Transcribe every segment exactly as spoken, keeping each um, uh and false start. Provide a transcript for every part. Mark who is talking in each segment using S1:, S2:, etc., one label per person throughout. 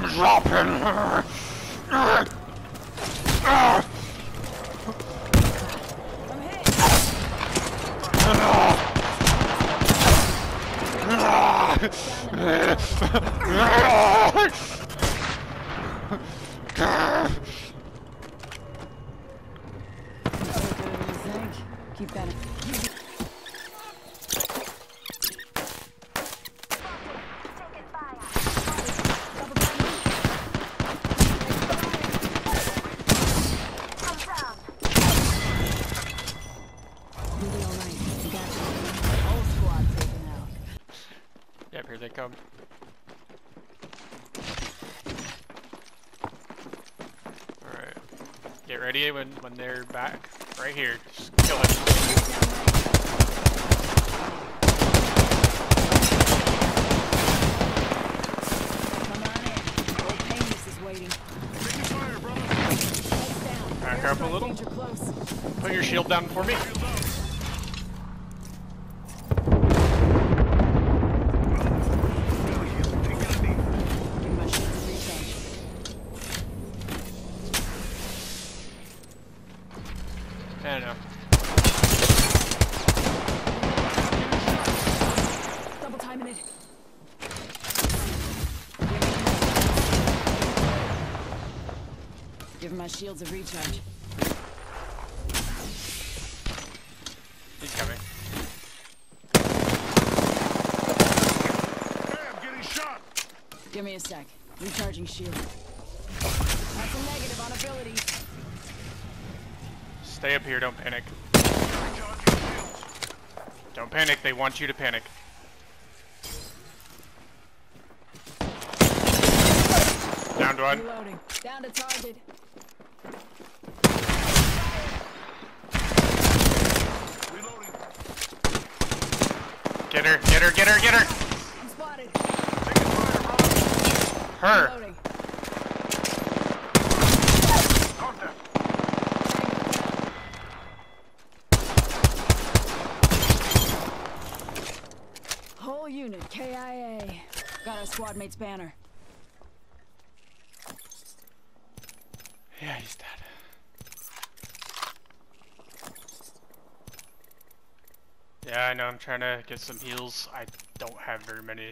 S1: dropping.
S2: Keep that.
S1: Yep, here they come. Alright. Get ready when when they're back. Right here. Just kill it.
S2: Come on in. Old Painless is waiting.
S1: Back up a little. Put your shield down for me. I don't know.
S2: Double timing it. Give my shields a recharge.
S1: He's coming.
S3: Hey, I'm getting shot.
S2: Give me a sec. Recharging shield. That's a negative on abilities.
S1: Stay up here, don't panic. Don't panic, they want you to panic. Downed one.
S2: Reloading. Down to target.
S3: Reloading.
S1: Get her, get her, get her, get her!
S2: I'm spotted.
S3: Taking fire, brother.
S1: Her!
S2: Reloading.
S3: Contact.
S2: Whole unit, K I A. Got our squad mate's banner.
S1: Yeah, he's dead. Yeah, I know, I'm trying to get some heals. I don't have very many.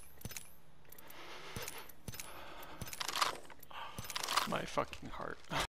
S1: My fucking heart.